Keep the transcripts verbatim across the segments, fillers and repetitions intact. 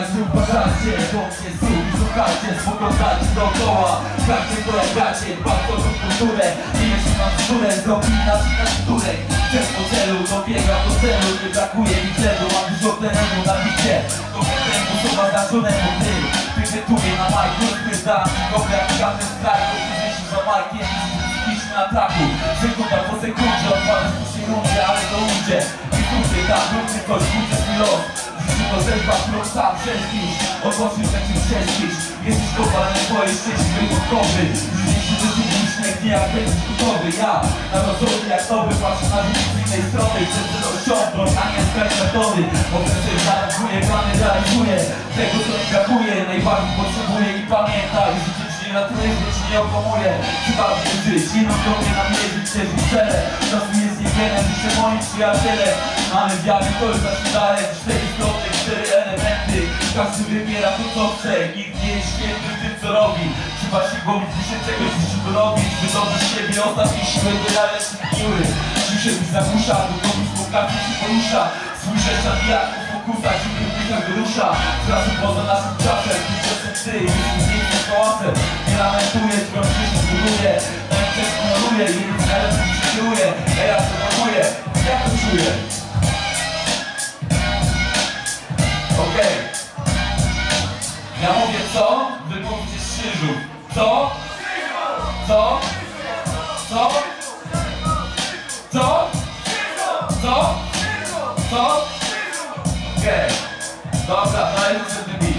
Państwu uważajcie, do mnie słów, słuchajcie, spoglądajcie dookoła. Każdy to jak gacie, dbać o tą kulturę. Nie jest nam skórę, zrobi nas na skórę. Chcę po celu, dobiega do celu, nie brakuje mi celu. Mam dużo terenu na bicie, to kręgu to ma znaczonego ty. Wyczytuję na majku, spyta, dobra jak każdy strajk, to myśli za majkiem. Na ataku, sekunda po sekundzie, odpadasz po sekundzie, ale to ujdzie. I tutaj tak, róbcie coś, pójdzie swój los. Życie to zerwa, którą sam prześpisz. Odpocznij że czym prześpisz. Jesteś kopalny, twoje szczęście wyjątkowy. Życie się wysypi śnieg, nie jak będziesz gotowy. Ja, narodowy jak nowy, patrzę na życie z innej strony. Chcę to osiągnąć, a nie sprawdź metody. Ofensy zarażuje, plany realizuje. Tego co mi brakuje, najbardziej potrzebuję i pamiętaj. Życie ci na tyle, że ci nie okłamuje. Trzeba żyć, jedną drogę na mierzyć się w cele. Czasu jest niewiele, życzę moim przyjacielem. Mamy wiary, to już zacznie dalej. Cztery strony, cztery elementy. Każdy wybiera to co chce. Nikt nie jest świetny w tym co robi. Trzeba się głowić, muszę czegoś w życiu robić. Wydobyć z siebie ostatnie siły, wydale się miły. Ciszę mi zagłusza, do kogoś spokacji się porusza. Słyszę zabijaków, fokusa, dziury w nich wyrusza. Zrazu poza naszym czasem, tymczasem ty, jest miejsce z kołasem. Nie lamentuję, swoją przyszłość zbuduję. Najpierw ignoruję, jeden z najlepszych się kieruje. A ja to formuję, jak to czuję? Okej. Ja mówię co? Wy mówicie z krzyżu. Co? Co? Co? Co? Co? Co? Okej. Dobra, daj to sobie beat.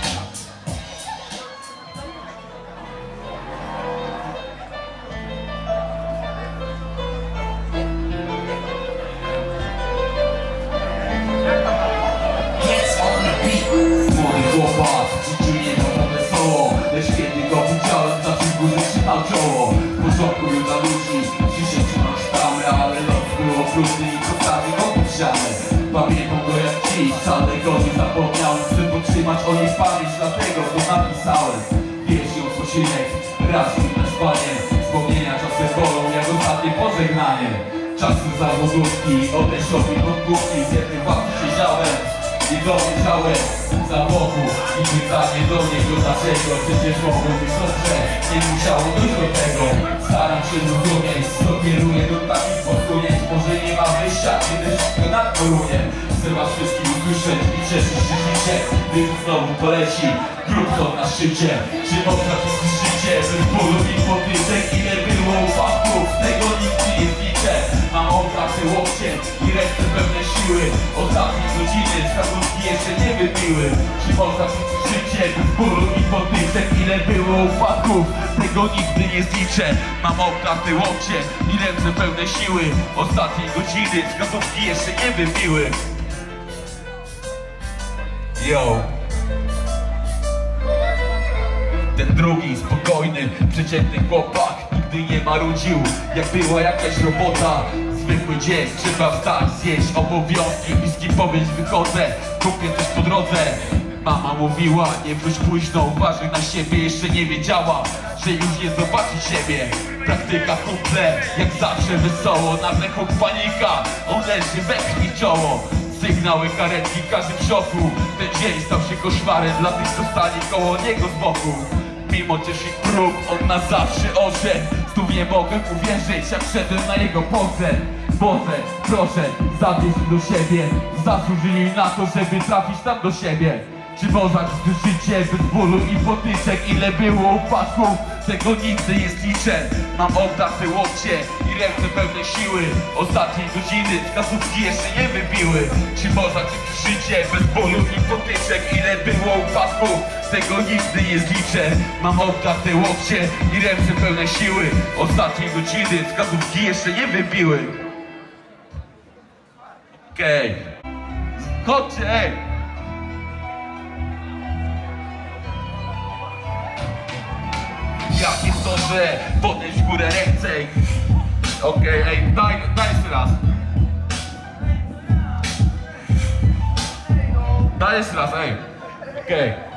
Młody chłopak, życiu nie było wesoło. Lecz kiedy go widziałem, zaczął górze trzymał czoło. W porządku już dla ludzi, dzisiaj trzymał sztamę, ale los był okrutny i postawił go pod ścianę. Pamiętam go jak dziś, wcale go nie zapomniałem. Chcę podtrzymać o niej pamięć, dlatego to napisałem. Wiersz ją posiłek, raz na spanie. Wspomnienia czasem bolą, jak ostatnie pożegnanie. Czasy zawodówki, odeszło mi pod główki. Z jednym własnym siedziałem i dowiedziałem za boku. I pytanie do niego dlaczego. Przecież mogło być dobrze, nie musiało dojść do tego. Staram się zrozumieć, co kieruje do takich posunięć. Może nie ma wyjścia, kiedy wszystko nadporuje. Chcę was wszystkich usłyszeć i cieszyć się życie. Gdy znowu poleci Grubson na szczycie. Czy można przeżyć życie bez bólu i potyczek? Ile było upadków, tego nikt nie zliczę. Mam obrate łokcie i ręce pełne siły. Ostatnie godziny wskazówki jeszcze nie wybiły. Czy można przeżyć życie bez bólu i potyczek? Ile było upadków, tego nigdy nie zliczę. Mam obrate łokcie i ręce pełne siły. Ostatnie godziny wskazówki jeszcze nie wybiły. Yo. Ten drugi, spokojny, przeciętny chłopak nigdy nie marudził, jak była jakaś robota. Zwykły dzień, trzeba wstać, zjeść obowiązki. Bliski powiedzieć wychodzę, kupię coś po drodze. Mama mówiła, nie wróć późno, uważaj na siebie. Jeszcze nie wiedziała, że już nie zobaczy siebie. Praktyka kumple, jak zawsze wesoło. Nagle huk panika, on leży we krwi czoło. Sygnały karetki, każdy w szoku. Ten dzień stał się koszmarem dla tych, co stali koło niego z boku. Mimo ciężkich prób, on na zawsze odszedł. Znów nie mogę uwierzyć, jak szedłem na jego pozę. Boże, proszę, zabierz do siebie. Zasłużyli na to, żeby trafić tam do siebie. Czy można życie bez bólu i potyczek? Ile było upadków, tego nigdy nie zliczę. Mam oddarte łokcie i ręce pełne siły. Ostatnie godziny wskazówki jeszcze nie wybiły. Czy można życie bez bólu i potyczek? Ile było upadków, tego nigdy nie zliczę. Mam oddarte łokcie i ręce pełne siły. Ostatnie godziny wskazówki jeszcze nie wybiły. Okej. Okay. Chodźcie, ej! Jak jest to, że podnieść w górę ręce? Okej, okay, ej, daj, daj jeszcze raz. Daj jeszcze raz, ej. Okej. Okay.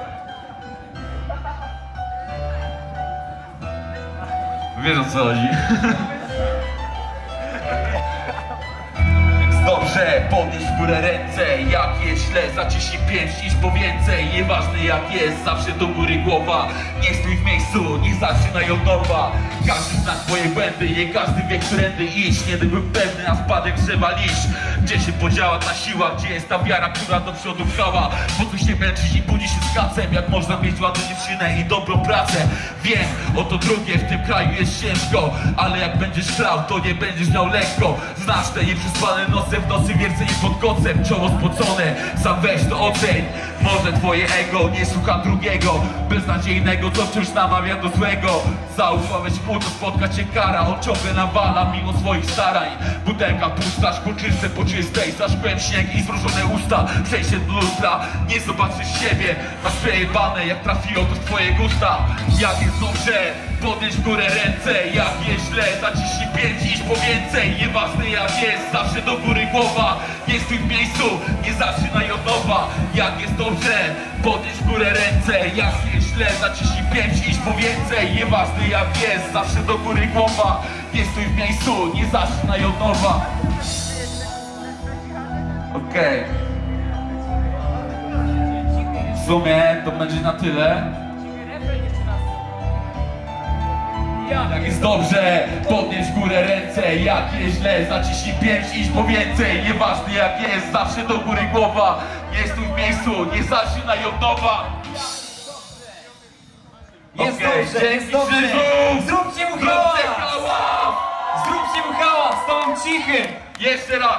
Wiesz o co chodzi. Więc dobrze. dobrze, podnieś w górę ręce. Jak jest źle, zaciśnij pięść, idź po więcej. Nieważne jak jest, zawsze do góry głowa. Nie stój w miejscu, nie zaczynaj od nowa. Każdy zna swoje błędy, nie każdy wie, którędy iść. Nie byłbym pewny, a spadek drzewa liść. Gdzie się podziała ta siła, gdzie jest ta wiara, która do przodu pchała? Po co się męczyć i budzić się z kacem, jak można mieć ładną dziewczynę i dobrą pracę? Wiem, oto drugie, w tym kraju jest ciężko, ale jak będziesz szlał, to nie będziesz miał lekko. Znasz te nieprzespane noce, w nocy wiercenie pod kocem, czoło spocone, sam weź to oceń. Może twoje ego nie słucha drugiego, beznadziejnego, co wciąż namawia do złego. Zaufałeś mu, to spotka cię kara, on ciągle nawala mimo swoich starań. Butelka pusta, szkło czyste po czystej, za szkłem śnieg i zmrużone usta. Przejście do lustra, nie zobaczysz siebie, masz przejebane, jak trafiło to w twoje gusta. Jak jest dobrze, podnieś w górę ręce. Jak jest źle, zaciśnij pięć, idź po więcej. Nieważne jak jest, zawsze do góry głowa. Nie stój w miejscu, nie zaczynaj od nowa. Jak jest dobrze, podnieś w górę ręce. Jak jest źle, zaciśnij pięć, idź po więcej. Nieważne jak jest, zawsze do góry głowa. Nie stój w miejscu, nie zaczynaj od nowa. Okej. Okay. W sumie to będzie na tyle. Jak jest dobrze, podnieś w górę ręce. Jak jest źle, zaciśnij pięć, idź po więcej. Nieważne jak jest, zawsze do góry głowa. Nie stój w miejscu, nie zaczynaj od nowa. Jest okay, dobrze, jest dobrze. Zróbcie mu hałas! Zróbcie mu hałas, stałem cichy. Jeszcze raz.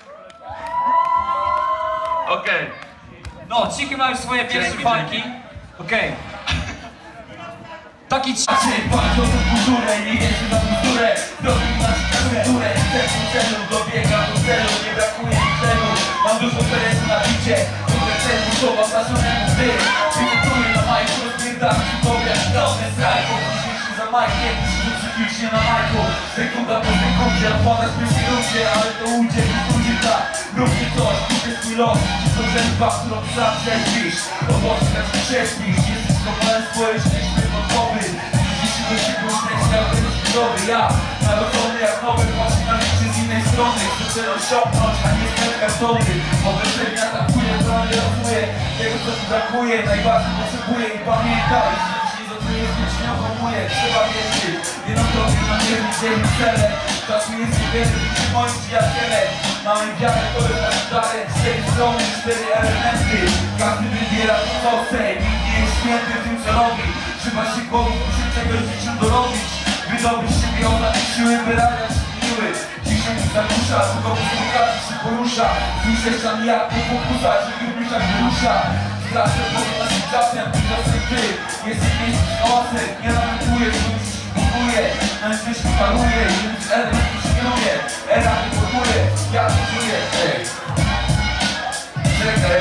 Okej. Okay. No, cichy ma już swoje pierwsze falki. Okej. Okay. Taki cichy. Bardzo tę kulturę, nie jeżdżę na kulturę. Robię na kulturę, chcę ku celu, dobiegam do celu, nie brakuje mi celu. Mam dużo terenu na bicie, które celu słowa znaczonemu gdy. Przygotuję na majku, rozpierdam ci powiat, dawne strajką. Późniejszy za majkiem, psychicznie na majku. Sekunda po sekundzie, napadasz w pierwszej rundzie, ale to ujdzie, nie pójdzie tak. Róbcie coś, kupię swój los, czy to rzeźba, którą sam prześpisz. Owoce jak prześpisz, jesteś kopalem społecznym odmowy. Jeśli do siebie uśmiechnia, będziesz chwilowy. Ja, narodzony jak nowy, właśnie na liczy z innej strony. Chcę cel osiągnąć, a nie sklep kartony. Bo że mnie atakuje, to nie rozumie tego co mi brakuje, najbardziej potrzebuję. I pamiętaj, jeśli nie zaczujesz, nic nie okłamuje. Trzeba wierzyć, jedną drogę na mierni dzień cele. Czasu jest niewiele, liczy moim przyjacielem. Mamy wiarę, to jest nasz darek. Cztery strony, cztery elementy. Każdy wybiera to co chce, nikt nie jest święty w tym co robi. Trzeba się głową uczyć czegoś w życiu dorobić. Wydobyć siebie oddać siły, wyrabiać miły. Dzisiaj mi zagłusza, tylko pokaże się porusza. Słyszysz tam jak to pokusa, że lubisz jak wyrusza. Straszę powiem naszym czasem, tymczasem ty jesteś miejscem hałasem. Nie lamentujesz, bo już się kupuje. Na jesteśmy paruje, jeden z elementów się kieruje. Era nie formuje, ja to czuję. Ej. Czekaj.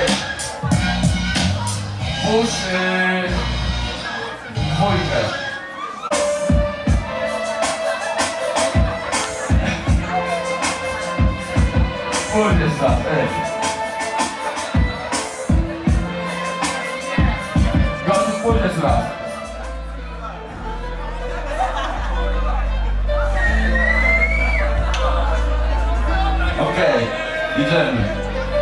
Push, yy... dwójkę. Pójdziesz raz, ej. Gotów, pójdziesz raz. Okej, okay, idziemy.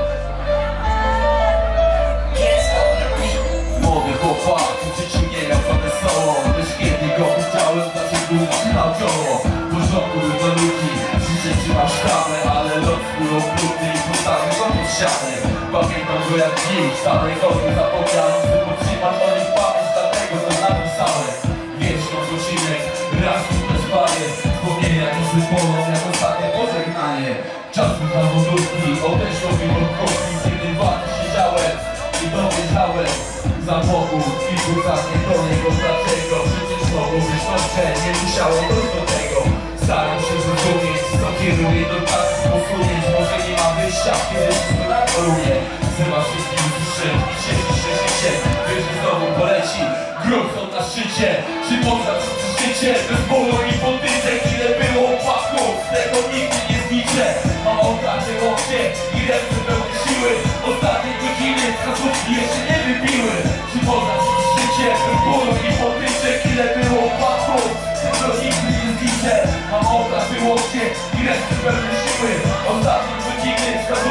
Młody chłopak, w życiu nie miał wesoło. Lecz kiedy go widziałem, dlaczego na czoło. W porządku do ludzi, życie trzyma sztamę, ale lot skórą brudny i postawił go pod ścianę. Pamiętam go jak dziś, starej chodu zapomniałem, by podtrzymać o nich pamięć, dlatego to napisałem. Wieczny odcinek, raz tu bez panie, wspomnienia to symbolo, jak ostatnie pożegnanie. Czas na wodówki, odeszło mi od kości, kiedy walki siedziałem i dowiedziałem. Za Bogu, kilku raz nie do niego, dlaczego? Przecież mogło być dobrze, nie musiało dojść do tego. Staram się zrozumieć, co kieruje do tak posunięć. Może nie ma wyjścia, kiedy wszystko na kolumnie. Chyba wszystkim usłyszeć i cieszyć się życie. Wiesz, że znowu poleci, grozą na szczycie. Czy można przez życie, bez bólu i potyczek? Ile było opaków, tego nigdy nie zliczę. Mam otarcie łokcie i ręce pełne siły. Ostatnie godziny z kasówki jeszcze nie wybiły. Czy można przez życie, bez bólu i potyczek? Ile było opaków, tego nigdy nie zliczę. Mam otarcie łokcie i ręce pełne siły. Ostatnie godziny z kasówki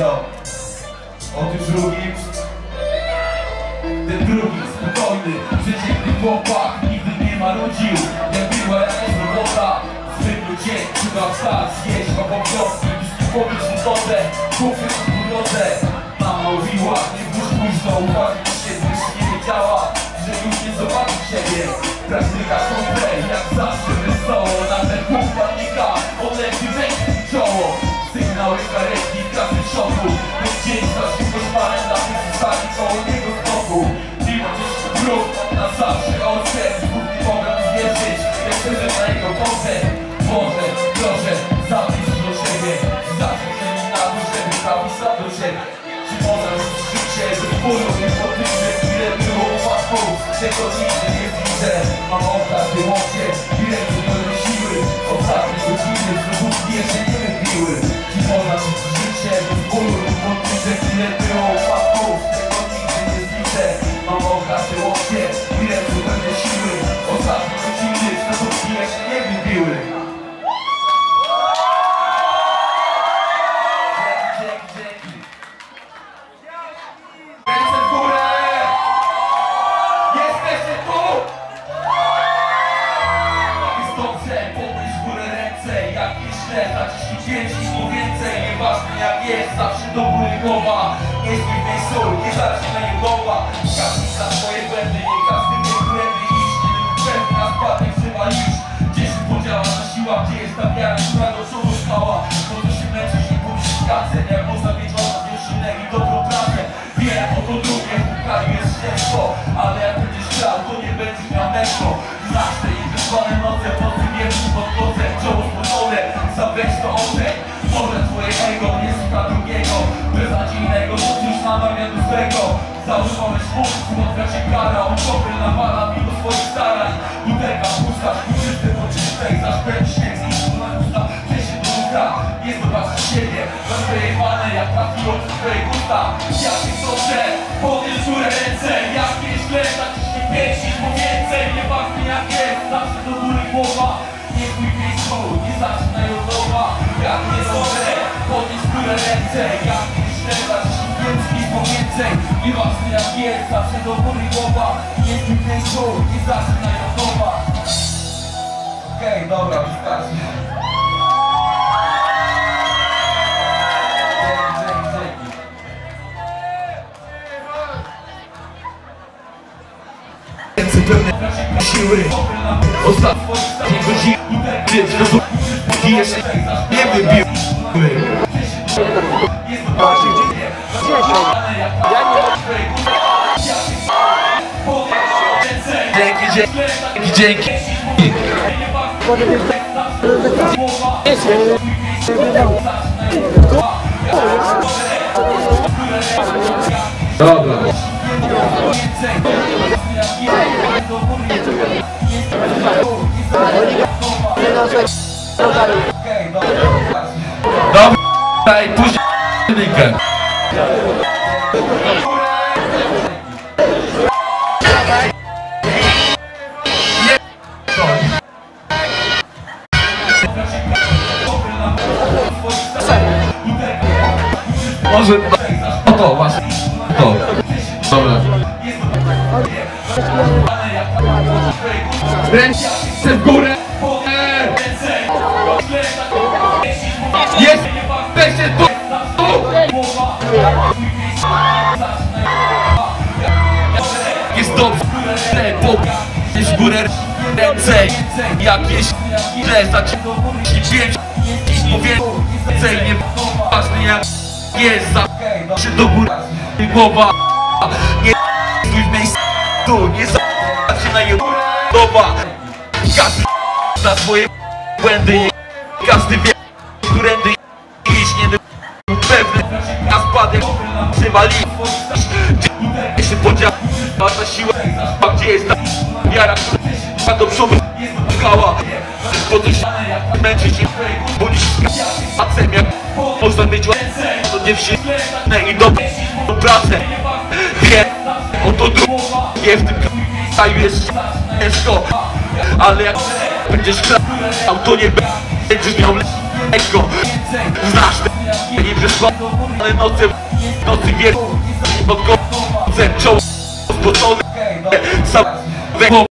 jedno. O tym drugim, ten drugi spokojny, przeciętny chłopak nigdy nie marudził. Jak była jakaś robota, zwykły dzień, trzeba wstać, zjeść obowiązki, bliski pobić wodę, kupić budowę. Mama mówiła, nie włóż późno, uważaj się, gdyż nie wiedziała, że już nie zobaczy siebie. Praktyka komple, jak zawsze wesoło, nagle pół panika, odleci wejść w czoło. Sygnały karetki, klasy w szoku, ten dzień znacznie koszmarem na tym stali koło niego z boku. Mimo gdzieś wróg, na zawsze odszedł, Bóg nie mogę wierzyć, jak wtedy na jego wodę. Boże, proszę, zapisz do siebie, zacznij mi na to, żeby trafić sam do siebie. Czy można żyć życie, bez bólu, nie po tym, że chwilę było łatwo, czego nigdy nie widzę. Mam oddać emocje i ręce pełne siły, ostatnie godziny znowu jeszcze nie wybiły. Czy można żyć życie, bez bólu, nie po tym, że chwilę było łatwo, czego nigdy nie widzę. Mam oddać emocje i ręce pełne siły, ostatnie godziny znowu jeszcze nie wybiły. Zawsze do góry głowa, nie zbój tej sól, nie zaczynaj głowa. Każdy za swoje błędy, nie każdy nie błędy. Iść, nie był pewny, na spadek trzeba iść. Gdzie się podziała ta siła, gdzie jest ta wiara, która do przodu stała. Po to się męczyć, nie pójść w kacę, jak można mieć ważną dziewczynę i dobrą pracę. Wiem, o to drugie, w kraju jest śledztwo, ale jak będziesz chciał, to nie będziesz miał męstwo. Znasz te inwestowane noce, po tym wierszu pod kocem, czoło spocone, zaweź to oczek. Może twoje ego nie słucha drugiego, beznadziejnego, to już namawia do swego. Zaufałeś mózg, spotka się kara, on kopel nawala mi do swoich starań. Butelka pusta, szkuczyste po czystej, zaszpędź śnieg z instrument usta, gdzieś się do utra, nie zobaczysz siebie. Masz wyjebane, jak trafiło w twojej usta. Ja się sądzę, podnieś górę ręce, jak nie źle, zaciśnij pięści, bo więcej, nieważne jak jest, zawsze do góry głowa. Nie bój miejscu, nie zaczynaj od nowa. Jak nie sądzę, podnieś górę ręce, jak nie źle, zaciśnij pięści, bo więcej, nieważne jak jest, zawsze do góry głowa. Nie bój miejscu, nie zaczynaj od nowa. Okej, okay, dobra, wystarczy. Ręce pełne siły, ostatnie godziny, gdy zrozum i jeszcze nie wybiły. Dzięki, dzięki, dzięki. Dobra. Dobra, daj później jedynkę. Może no to masz to. Dobra. Ręce w górę. Jest! Weźcie tu! Jest dobrze! Podnieś w górę ręce. Jakieś źle zaciśnij pięć. Więcej nie ważne jak jest. Zawsze do góry głowa. Nie stój w miejscu. Nie zaczynaj głowa. Każdy zna swoje błędy. Każdy wie, którędy iść, nie pewny na spadek przywali. Gdzie się podziała ta siła, a gdzie jest ta wiara, która do przodu pchała. Po to się męczyć i budzić pacem, jak można mieć to dziewczynę i dobrą pracę. Wie, oto drugie w tym kraju jest ciężko, ale jak będziesz chciał, to nie będziesz miał lekko. Znasz te nie przesłane noce, nocy wielkie pod końcem czoło spocone. Sam